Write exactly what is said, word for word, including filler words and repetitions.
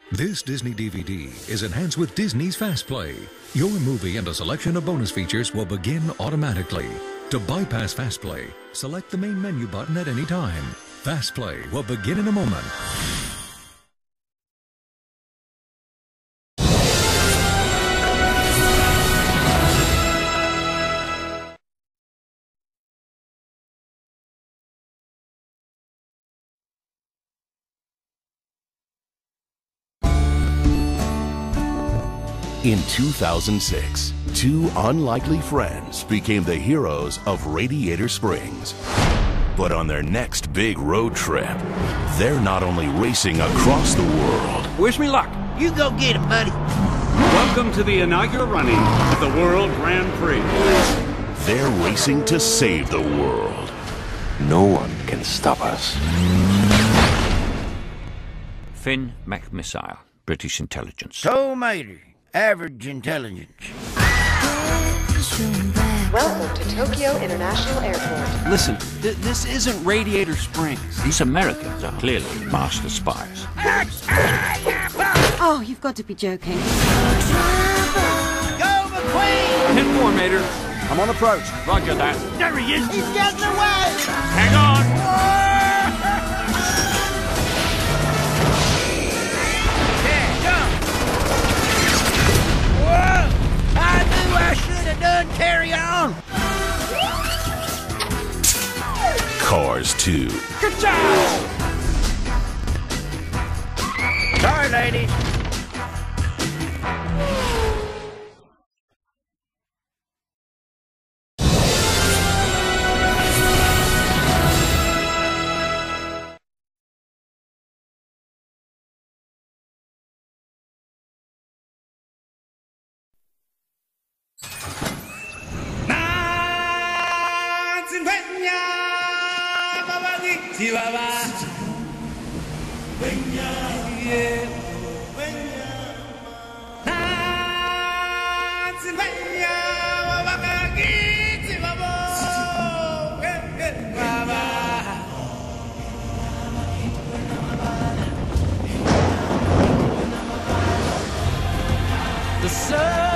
This Disney D V D is enhanced with Disney's Fast Play. Your movie and a selection of bonus features will begin automatically. To bypass Fast Play, select the main menu button at any time. Fast Play will begin in a moment. In two thousand six, two unlikely friends became the heroes of Radiator Springs. But on their next big road trip, they're not only racing across the world. Wish me luck. You go get him, buddy. Welcome to the inaugural running of the World Grand Prix. They're racing to save the world. No one can stop us. Finn McMissile, British intelligence. Tow Mater, average intelligence. Welcome to Tokyo International Airport. Listen, th this isn't Radiator Springs. These Americans are clearly master spies. Oh, you've got to be joking. Go, McQueen! ten four, Mater. I'm on approach. Roger that. There he is. He's getting away! Hang on. Yeah, jump! Whoa! I knew I should have done carry on! Cars two. Sorry, ladies. The sun